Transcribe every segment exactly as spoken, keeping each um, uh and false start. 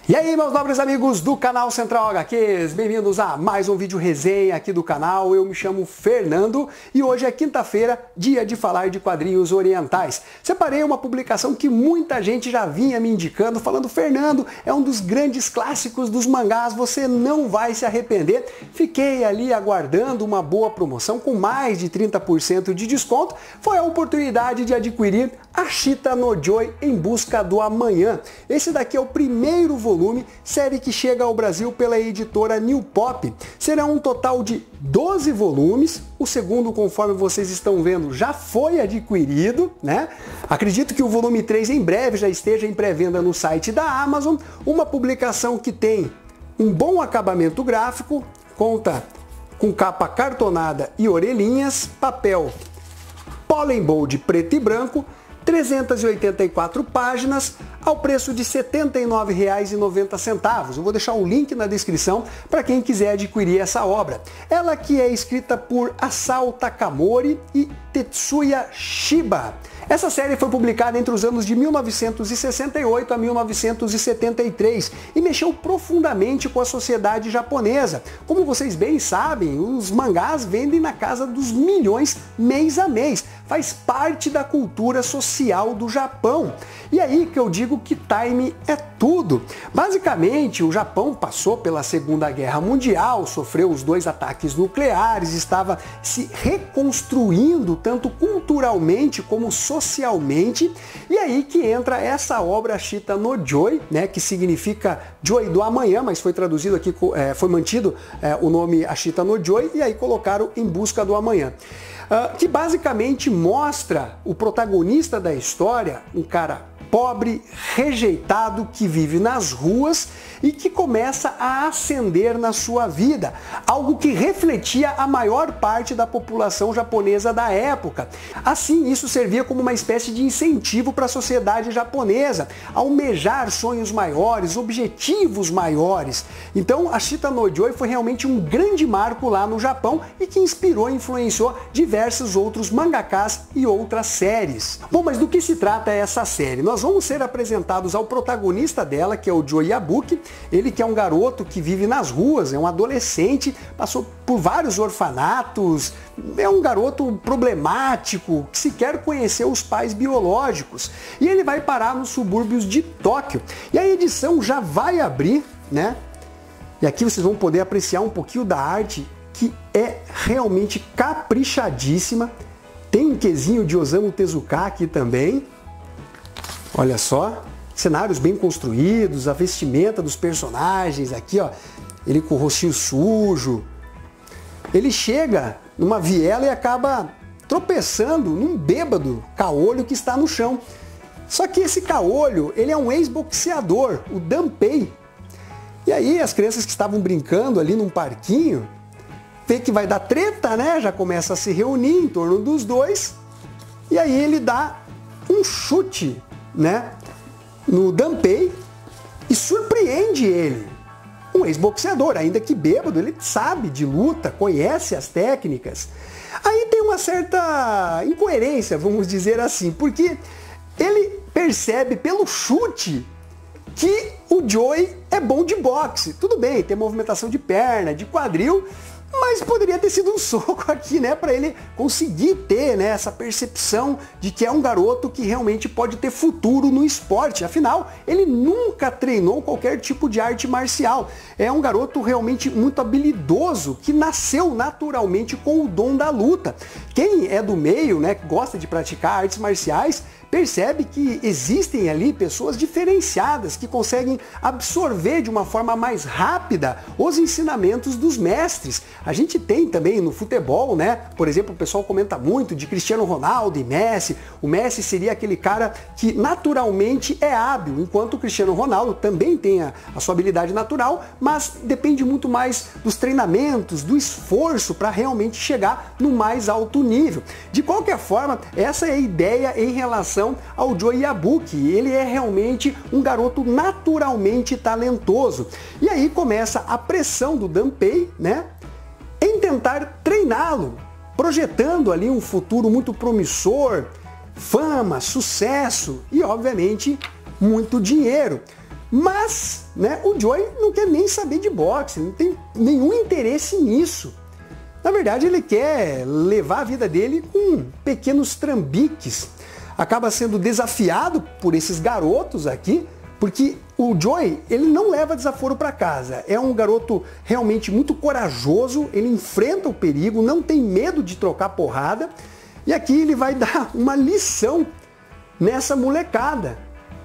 E aí, meus nobres amigos do canal Central H Qs, bem-vindos a mais um vídeo resenha aqui do canal. Eu me chamo Fernando e hoje é quinta-feira, dia de falar de quadrinhos orientais. Separei uma publicação que muita gente já vinha me indicando, falando: Fernando, é um dos grandes clássicos dos mangás, você não vai se arrepender. Fiquei ali aguardando uma boa promoção com mais de trinta por cento de desconto. Foi a oportunidade de adquirir Ashita no Joy em Busca do Amanhã. Esse daqui é o primeiro volume Volume, série que chega ao Brasil pela editora New Pop. Será um total de doze volumes. O segundo, conforme vocês estão vendo, já foi adquirido, né? Acredito que o volume três em breve já esteja em pré-venda no site da Amazon. Uma publicação que tem um bom acabamento gráfico, conta com capa cartonada e orelhinhas, papel Pollen Bold preto e branco, trezentas e oitenta e quatro páginas, ao preço de setenta e nove reais e noventa centavos. Eu vou deixar um link na descrição para quem quiser adquirir essa obra. Ela que é escrita por Asao Takamori e Tetsuya Shiba. Essa série foi publicada entre os anos de mil novecentos e sessenta e oito a mil novecentos e setenta e três e mexeu profundamente com a sociedade japonesa. Como vocês bem sabem, os mangás vendem na casa dos milhões mês a mês. Faz parte da cultura social do Japão. E aí que eu digo que time é tudo. Basicamente, o Japão passou pela Segunda Guerra Mundial, sofreu os dois ataques nucleares, estava se reconstruindo tanto culturalmente como socialmente. E aí que entra essa obra Ashita no Joy, né, que significa Joy do Amanhã, mas foi traduzido aqui, é, foi mantido é, o nome Ashita no Joy e aí colocaram Em Busca do Amanhã. Uh, que basicamente mostra o protagonista da história, um cara pobre, rejeitado, que vive nas ruas e que começa a ascender na sua vida, algo que refletia a maior parte da população japonesa da época. Assim, isso servia como uma espécie de incentivo para a sociedade japonesa, almejar sonhos maiores, objetivos maiores. Então, Ashita no Joy foi realmente um grande marco lá no Japão e que inspirou e influenciou diversos outros mangakás e outras séries. Bom, mas do que se trata essa série? Nós vamos ser apresentados ao protagonista dela, que é o Joe Yabuki. Ele que é um garoto que vive nas ruas, é um adolescente, passou por vários orfanatos, é um garoto problemático, que sequer conheceu os pais biológicos. E ele vai parar nos subúrbios de Tóquio. E a edição já vai abrir, né? E aqui vocês vão poder apreciar um pouquinho da arte, que é realmente caprichadíssima. Tem um quesinho de Osamu Tezuka aqui também. Olha só, cenários bem construídos, a vestimenta dos personagens aqui, ó, ele com o rostinho sujo. Ele chega numa viela e acaba tropeçando num bêbado caolho que está no chão. Só que esse caolho, ele é um ex-boxeador, o Danpei. E aí as crianças que estavam brincando ali num parquinho, vê que vai dar treta, né? Já começa a se reunir em torno dos dois. E aí ele dá um chute, né, no Danpei e surpreende ele. Um ex-boxeador, ainda que bêbado, ele sabe de luta, conhece as técnicas. Aí tem uma certa incoerência, vamos dizer assim, porque ele percebe pelo chute que o Joey é bom de boxe. Tudo bem, tem movimentação de perna, de quadril, mas poderia ter sido um soco aqui, né, para ele conseguir ter, né, essa percepção de que é um garoto que realmente pode ter futuro no esporte. Afinal, ele nunca treinou qualquer tipo de arte marcial. É um garoto realmente muito habilidoso, que nasceu naturalmente com o dom da luta. Quem é do meio, né, que gosta de praticar artes marciais, percebe que existem ali pessoas diferenciadas que conseguem absorver de uma forma mais rápida os ensinamentos dos mestres. A gente tem também no futebol, né? Por exemplo, o pessoal comenta muito de Cristiano Ronaldo e Messi. O Messi seria aquele cara que naturalmente é hábil, enquanto o Cristiano Ronaldo também tem a, a sua habilidade natural, mas depende muito mais dos treinamentos, do esforço para realmente chegar no mais alto nível. De qualquer forma, essa é a ideia em relação ao Joe Yabuki. Ele é realmente um garoto naturalmente talentoso. E aí começa a pressão do Danpei, né, em tentar treiná-lo, projetando ali um futuro muito promissor, fama, sucesso e, obviamente, muito dinheiro. Mas, né, o Joey não quer nem saber de boxe, não tem nenhum interesse nisso. Na verdade, ele quer levar a vida dele com pequenos trambiques. Acaba sendo desafiado por esses garotos aqui, porque o Joey, ele não leva desaforo para casa. É um garoto realmente muito corajoso, ele enfrenta o perigo, não tem medo de trocar porrada. E aqui ele vai dar uma lição nessa molecada.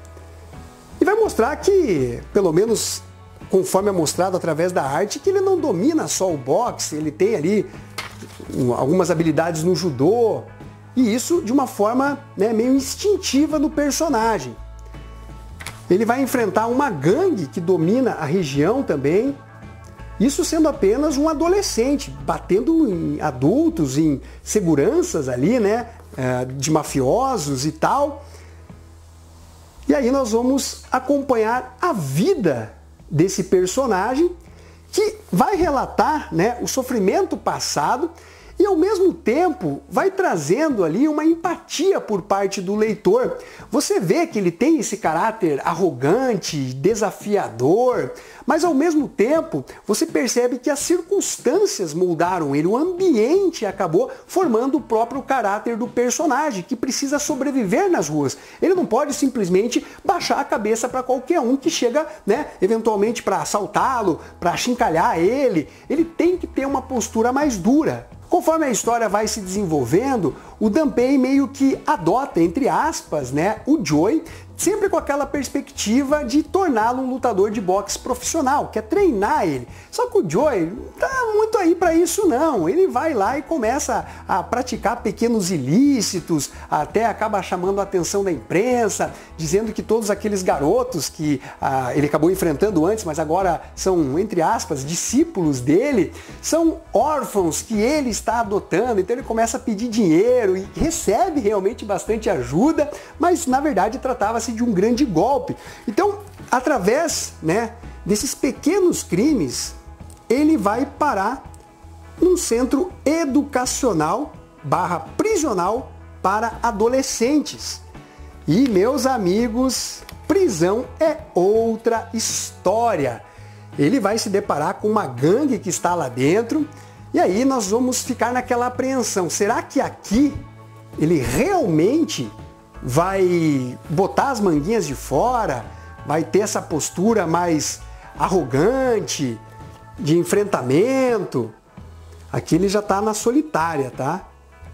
E vai mostrar que, pelo menos conforme é mostrado através da arte, que ele não domina só o boxe, ele tem ali algumas habilidades no judô, e isso de uma forma, né, meio instintiva no personagem. Ele vai enfrentar uma gangue que domina a região também, isso sendo apenas um adolescente, batendo em adultos, em seguranças ali, né, de mafiosos e tal. E aí nós vamos acompanhar a vida desse personagem que vai relatar, né, o sofrimento passado e ao mesmo tempo vai trazendo ali uma empatia por parte do leitor. Você vê que ele tem esse caráter arrogante, desafiador, mas ao mesmo tempo você percebe que as circunstâncias moldaram ele, o ambiente acabou formando o próprio caráter do personagem, que precisa sobreviver nas ruas. Ele não pode simplesmente baixar a cabeça para qualquer um que chega, né, eventualmente para assaltá-lo, para achincalhar ele. Ele tem que ter uma postura mais dura. Conforme a história vai se desenvolvendo, o Danpei meio que adota, entre aspas, né, o Joey, sempre com aquela perspectiva de torná-lo um lutador de boxe profissional, quer treinar ele. Só que o Joey não tá muito aí para isso não, ele vai lá e começa a praticar pequenos ilícitos, até acaba chamando a atenção da imprensa, dizendo que todos aqueles garotos que ah, ele acabou enfrentando antes, mas agora são, entre aspas, discípulos dele, são órfãos que ele está adotando, então ele começa a pedir dinheiro e recebe realmente bastante ajuda, mas na verdade tratava-se de um grande golpe. Então, através, né, desses pequenos crimes, ele vai parar num centro educacional barra prisional para adolescentes. E, meus amigos, prisão é outra história. Ele vai se deparar com uma gangue que está lá dentro, e aí nós vamos ficar naquela apreensão. Será que aqui ele realmente vai botar as manguinhas de fora, vai ter essa postura mais arrogante, de enfrentamento? Aqui ele já está na solitária, tá?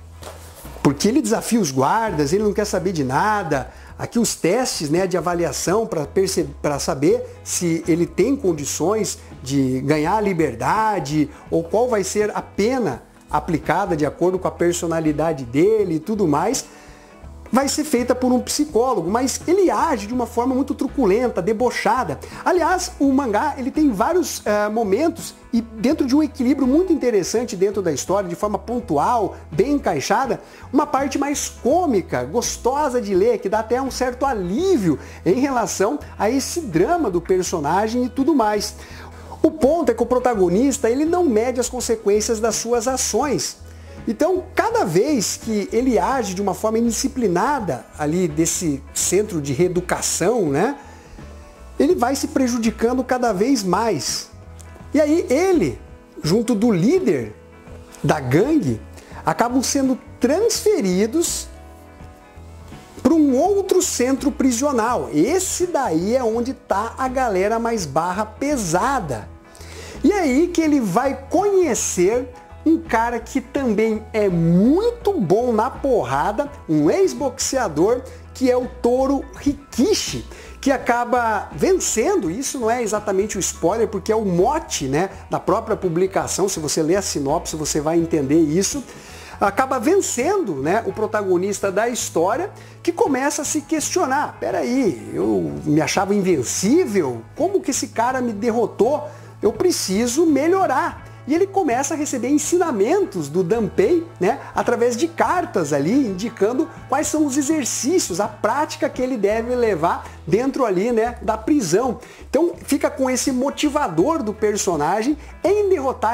Porque ele desafia os guardas, ele não quer saber de nada. Aqui os testes, né, de avaliação para saber se ele tem condições de ganhar a liberdade ou qual vai ser a pena aplicada de acordo com a personalidade dele e tudo mais, vai ser feita por um psicólogo, mas ele age de uma forma muito truculenta, debochada. Aliás, o mangá ele tem vários uh, momentos e dentro de um equilíbrio muito interessante dentro da história, de forma pontual, bem encaixada, uma parte mais cômica, gostosa de ler, que dá até um certo alívio em relação a esse drama do personagem e tudo mais. O ponto é que o protagonista ele não mede as consequências das suas ações. Então, cada vez que ele age de uma forma indisciplinada ali desse centro de reeducação, né, ele vai se prejudicando cada vez mais. E aí ele, junto do líder da gangue, acabam sendo transferidos para um outro centro prisional. Esse daí é onde está a galera mais barra pesada. E é aí que ele vai conhecer um cara que também é muito bom na porrada, um ex-boxeador, que é o Toru Rikishi, que acaba vencendo. Isso não é exatamente o spoiler, porque é o mote, né, da própria publicação. Se você ler a sinopse, você vai entender isso. Acaba vencendo, né, o protagonista da história, que começa a se questionar. Peraí, eu me achava invencível? Como que esse cara me derrotou? Eu preciso melhorar. E ele começa a receber ensinamentos do Danpei, né, através de cartas ali, indicando quais são os exercícios, a prática que ele deve levar dentro ali, né, da prisão. Então fica com esse motivador do personagem em derrotar esse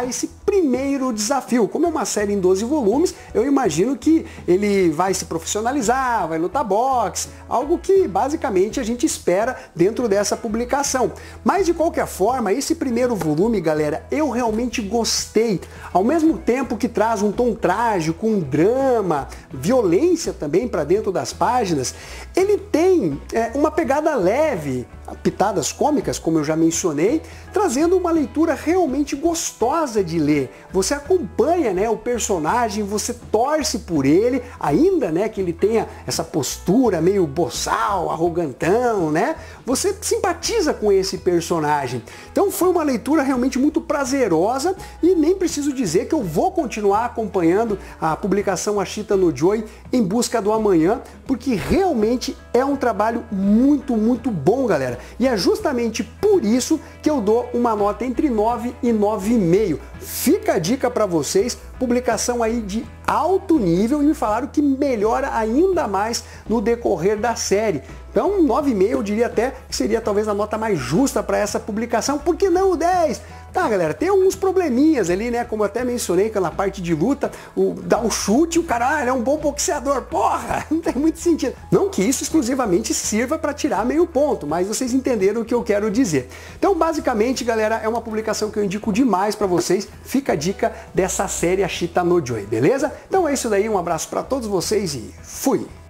primeiro desafio. Como é uma série em doze volumes, eu imagino que ele vai se profissionalizar, vai lutar boxe, algo que basicamente a gente espera dentro dessa publicação. Mas de qualquer forma, esse primeiro volume, galera, eu realmente gostei. Ao mesmo tempo que traz um tom trágico, um drama, violência também para dentro das páginas, ele tem é, uma pegada leve, pitadas cômicas, como eu já mencionei, trazendo uma leitura realmente gostosa de ler. Você acompanha, né, o personagem, você torce por ele, ainda, né, que ele tenha essa postura meio boçal, arrogantão, né? Você simpatiza com esse personagem. Então foi uma leitura realmente muito prazerosa e nem preciso dizer que eu vou continuar acompanhando a publicação Ashita no Joy em busca do amanhã, porque realmente é um trabalho muito, muito bom, galera. E é justamente por isso que eu dou uma nota entre nove e nove vírgula cinco. Fica a dica para vocês, publicação aí de alto nível, e me falaram que melhora ainda mais no decorrer da série. Então nove vírgula cinco eu diria até que seria talvez a nota mais justa para essa publicação. Por que não o dez? Tá, galera, tem alguns probleminhas ali, né? Como eu até mencionei, que na parte de luta, o, dá um chute, o cara, ah, ele é um bom boxeador. Porra, não tem muito sentido. Não que isso exclusivamente sirva para tirar meio ponto, mas vocês entenderam o que eu quero dizer. Então, basicamente, galera, é uma publicação que eu indico demais para vocês. Fica a dica dessa série Ashita no Joy, beleza? Então é isso daí, um abraço para todos vocês e fui!